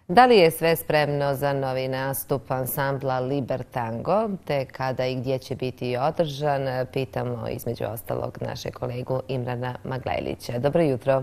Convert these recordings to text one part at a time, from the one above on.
Da li je sve spremno za novi nastup ansambla Libertango, te kada i gdje će biti održan, pitamo između ostalog našeg kolegu Imrana Maglajlića. Dobro jutro.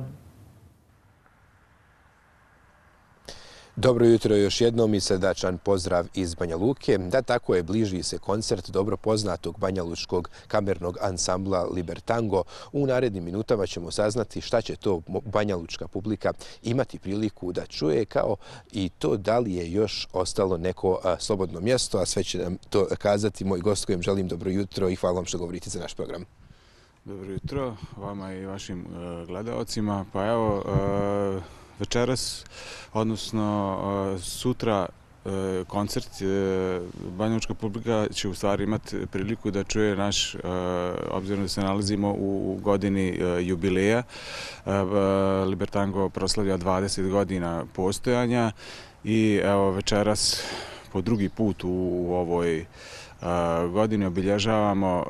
Dobro jutro još jednom i srdačan pozdrav iz Banja Luke. Da, tako je, bliži se koncert dobro poznatog banjalučkog kamernog ansambla Libertango. U narednim minutama ćemo saznati šta će to banjalučka publika imati priliku da čuje, kao i to da li je još ostalo neko slobodno mjesto, a sve će nam to kazati moj gost kojem želim dobro jutro i hvala vam što govorite za naš program. Dobro jutro vama i vašim gledaocima. Pa evo, večeras, odnosno sutra koncert, banjalučka publika će u stvari imati priliku da čuje naš, obzirom da se nalazimo u godini jubileja. Libertango proslavlja 20 godina postojanja i evo večeras po drugi put u ovoj godini obilježavamo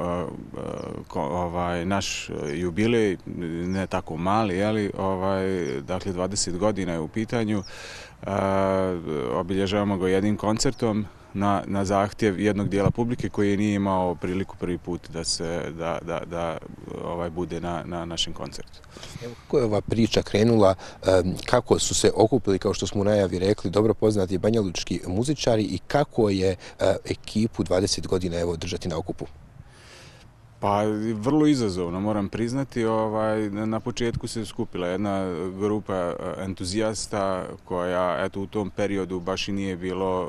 naš jubilej, ne tako mali, dakle 20 godina je u pitanju. Obilježavamo ga jednim koncertom na zahtjev jednog dijela publike koji nije imao priliku prvi put da bude na našem koncertu. Kako je ova priča krenula, kako su se okupili, kao što smo u najavi rekli, dobro poznati banjalučki muzičari i kako je ekipu 20 godina držati na okupu? Pa vrlo izazovno, moram priznati. Na početku se skupila jedna grupa entuzijasta koja u tom periodu baš i nije bilo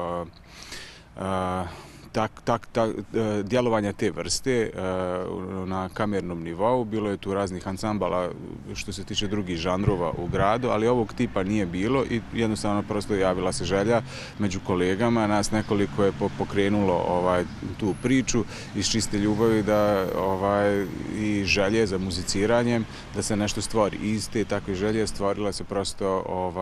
djelovanja te vrste na kamernom nivou. Bilo je tu raznih ansambala što se tiče drugih žanrova u gradu, ali ovog tipa nije bilo i jednostavno prosto javila se želja među kolegama. Nas nekoliko je pokrenulo tu priču iz čiste ljubavi i želje za muziciranjem da se nešto stvori. Iz te takve želje stvorila se prosto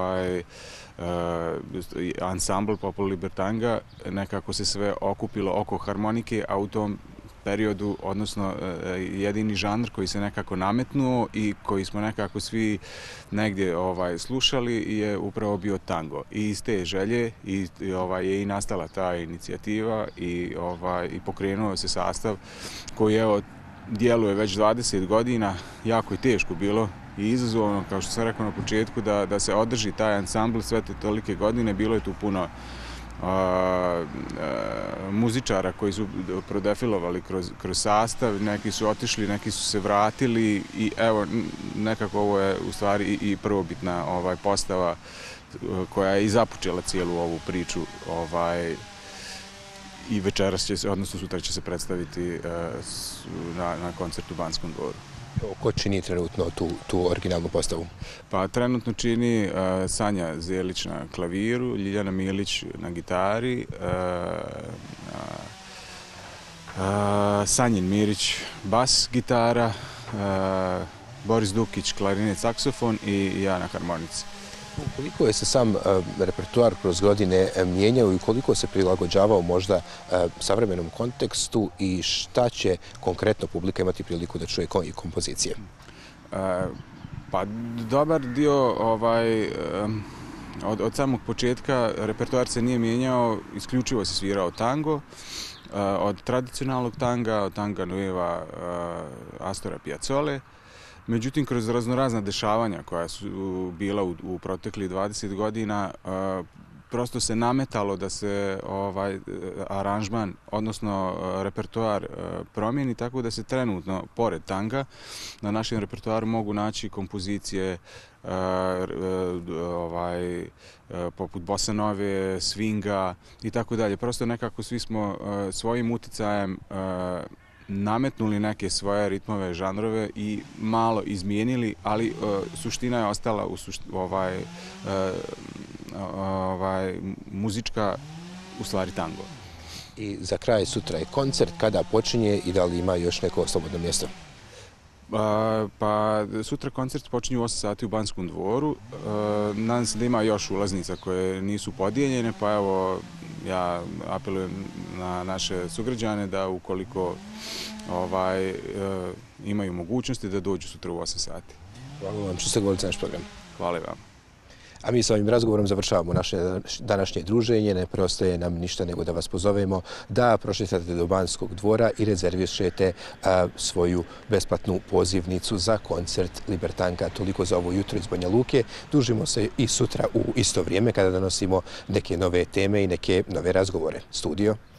ansambl poput Libertanga, nekako se sve okupilo oko harmonike, a u tom periodu, odnosno jedini žanr koji se nekako nametnuo i koji smo nekako svi negdje slušali je upravo bio tango. I iz te želje je i nastala ta inicijativa i pokrenuo se sastav koji djeluje već 20 godina. Jako je teško bilo i izazovno, kao što sam rekao na početku, da se održi taj ansambl sve te tolike godine. Bilo je tu puno muzičara koji su prodefilovali kroz sastav, neki su otišli, neki su se vratili i evo nekako ovo je u stvari i prvobitna postava koja je i započela cijelu ovu priču i večeras će se, odnosno sutra će se predstaviti na koncertu u Banskom dvoru. Ko čini trenutno tu originalnu postavu? Pa trenutno čini Sanja Zelić na klaviru, Ljiljana Milić na gitari, Sanjin Mirić bas gitara, Boris Dukić klarinet, saksofon i ja na harmonici. Koliko je se sam repertoar kroz godine mijenjao i koliko se prilagođavao možda savremenom kontekstu i šta će konkretno publika imati priliku da čuje koje kompozicije? Pa dobar dio od samog početka repertoar se nije mijenjao, isključivo se svirao tango. Od tradicionalnog tanga, od tanga nueva Astora Piazzole. Međutim, kroz raznorazna dešavanja koja su bila u proteklih 20 godina, prosto se nametalo da se aranžman, odnosno repertoar promijeni, tako da se trenutno, pored tanga, na našem repertoaru mogu naći kompozicije poput bossa nove, swinga i tako dalje. Prosto nekako svi smo svojim uticajem nametnuli neke svoje ritmove, žanrove i malo izmijenili, ali suština je ostala muzička, u stvari tango. I za kraj sutra je koncert, kada počinje i da li ima još neko slobodno mjesto? Pa sutra koncert počinje u 8 sati u Banskom dvoru. Nadam se da ima još ulaznica koje nisu podijeljene, pa evo ja apelujem na naše sugrađane da ukoliko imaju mogućnosti da dođu sutra u 8 sati. Hvala vam što ste govorili za naš program. Hvala vam. A mi sa ovim razgovorom završavamo naše današnje druženje. Ne preostaje nam ništa nego da vas pozovemo da prošetate do Banskog dvora i rezervišete svoju besplatnu pozivnicu za koncert Libertanga. Toliko za ovo jutro iz Banja Luke. Družimo se i sutra u isto vrijeme kada donosimo neke nove teme i neke nove razgovore. Studio.